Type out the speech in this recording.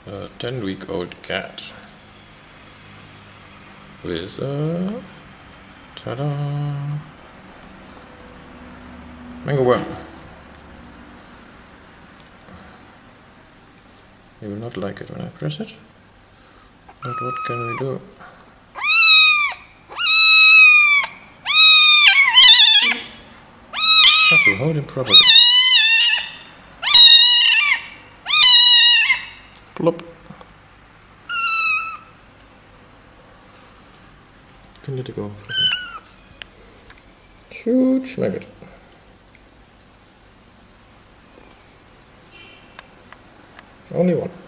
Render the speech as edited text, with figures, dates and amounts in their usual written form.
a 10-week-old cat with a ta-da Mangoworm. You will not like it when I press it, but what can we do? Have to hold him properly. Plop. You can let it go. Huge maggot. Only one.